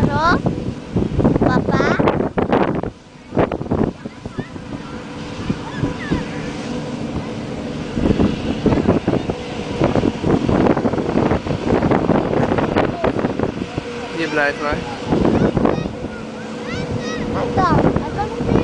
Zo. Papa. Hier blijven wij. Wat dan? Hij kan nog